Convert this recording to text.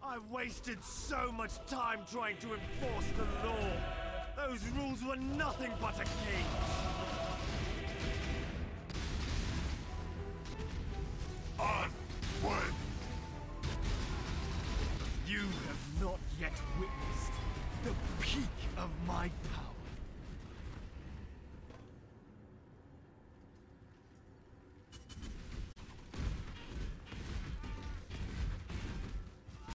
I wasted so much time trying to enforce the law. Those rules were nothing but a cage. Onward! You have not yet witnessed the peak of my power.